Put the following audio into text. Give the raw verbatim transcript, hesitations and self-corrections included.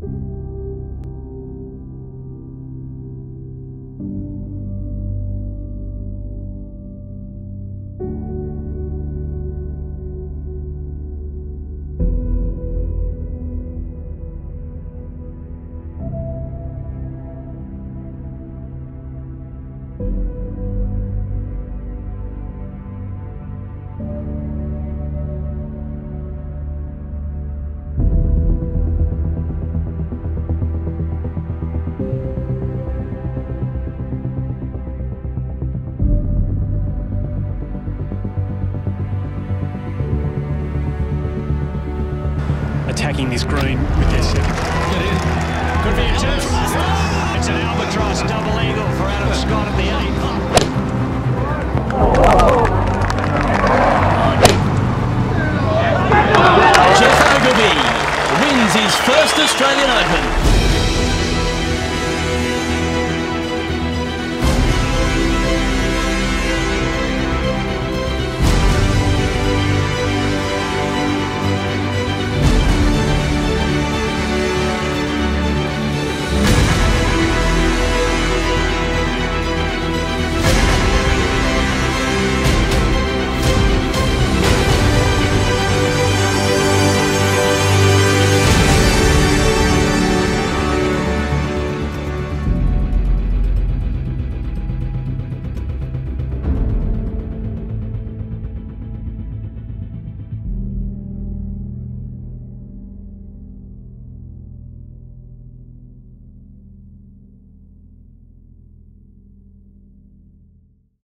Attacking this green with their second. Could be a two. It's an albatross double eagle for Adam Scott at the eighth. Jeff Ogilvy wins his first Australian Open.